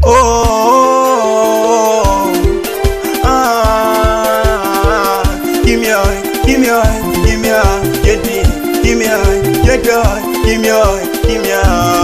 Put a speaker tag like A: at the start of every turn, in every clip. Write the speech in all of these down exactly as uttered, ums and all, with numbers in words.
A: Oh, ah, give me a, give me a, give me a, get me, give me a, get a, give me a, give me a.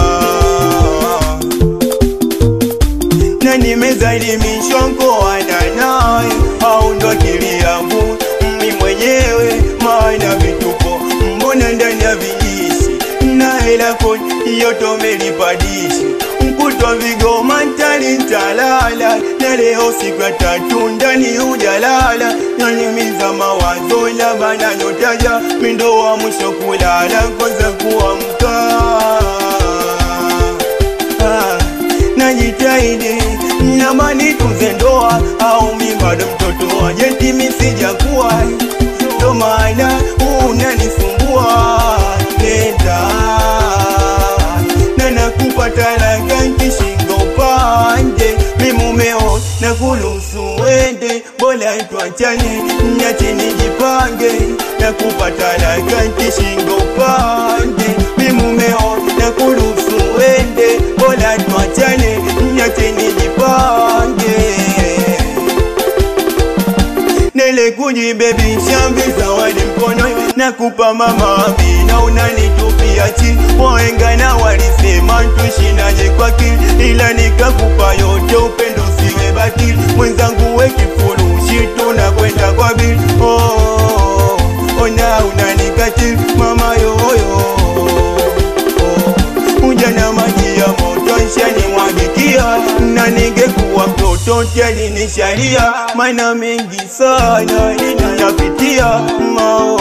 A: Na nimezalimishwa mkoana naye, au ndo akili yangu mimi mwenyewe, maana vituko mbona ndani ya vijisi, na hela kodi yote umelipadisi, mkutwa vigoma ntali ntalala, na leo siku ya tatu ndani ujalala, nanimiza mawazo ila bana nyotaja, mindo wa mwisho kulala kwanza kuamka. Najitahidi namani tunze ndoa, au mi bado mtoto wa jeti misijakuwa, ndo maana unanisumbua. Nenda na nakupa talaka nkishinga upande, mi mumeo na kulusu wende, bola tuachane nyati nijipange. Nakupa talaka nkishinga upande, mi mumeo na kulusu wende, bola tuachane nyati nijipange. Nele kujibebisha zawadi mkono, nakupa mama Amina unanitupia chini, wahenga na walisema tushinaje kwa kili, ila nikakupa yote upendo siwe batili, mwenzangu we kifurushi tunakwenda kwa bili. Oh, ona unanikatili mama yoyo, ujana maji ya moto nshani mwagikia, na ningekuwa mtoto teli ni sharia, maana mengi sana ninayapitia mao.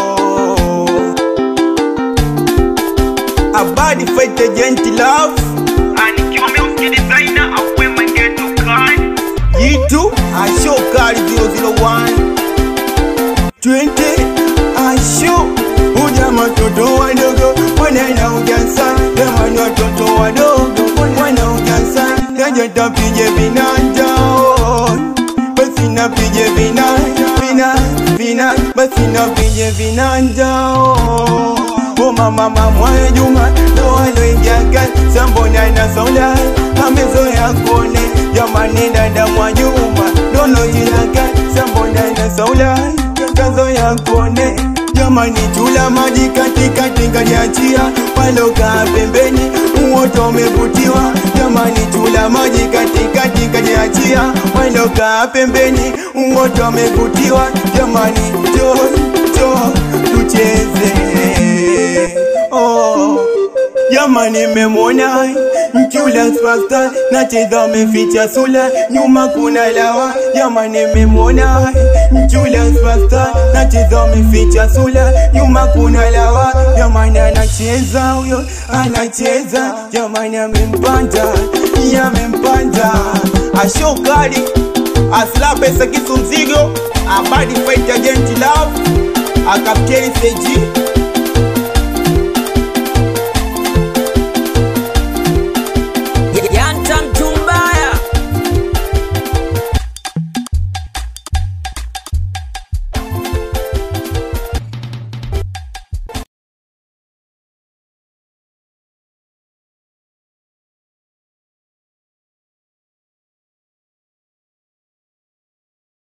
A: Abadi fight agent love
B: anikiwa music designer akwe mangeto kan
A: Yitu Asho Kali zero zero one twenty Asho. Uja matoto wadogo wanana ujansa, demani watoto wadogo wana ujansa, kajeta pije vinanja basi na pije vinanja, vina vina basi na pije vinanja. Oh mama mama Juma ndo aloingiaga sambona na sola, amezoea kone jamani dada mwa Juma ndo aloingiaga sambona na sola, kazoea kone jamani chula maji katika tinga niachia, paloka pembeni uoto umevutiwa, jamani chula maji katika tinga niachia, paloka pembeni uoto umevutiwa, jamani jo jo tucheze. Oh, jamani memona mchula swasta, nacheza meficha sula, nyuma kuna lawa. Jamani memona mchula swasta, nacheza meficha sula, nyuma kuna lawa. Jamani anacheza huyo anacheza, jamani amempanda yamempanda. Asho Kali asla pesa kisu mzigo, Abadi fight agent love, akapteni seji